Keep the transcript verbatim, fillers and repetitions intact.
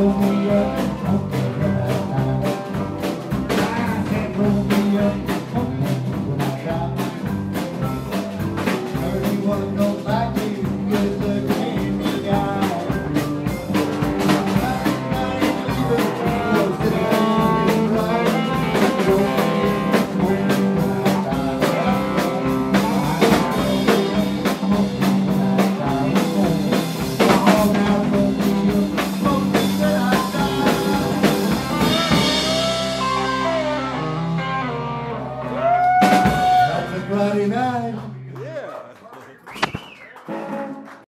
roll me up, okay, when I die. I said roll me up, okay, when I die. Everyone don't like me, is the candy guy. I ain't leaving, was sitting on his right. Roll me up, okay, when I die. Friday night,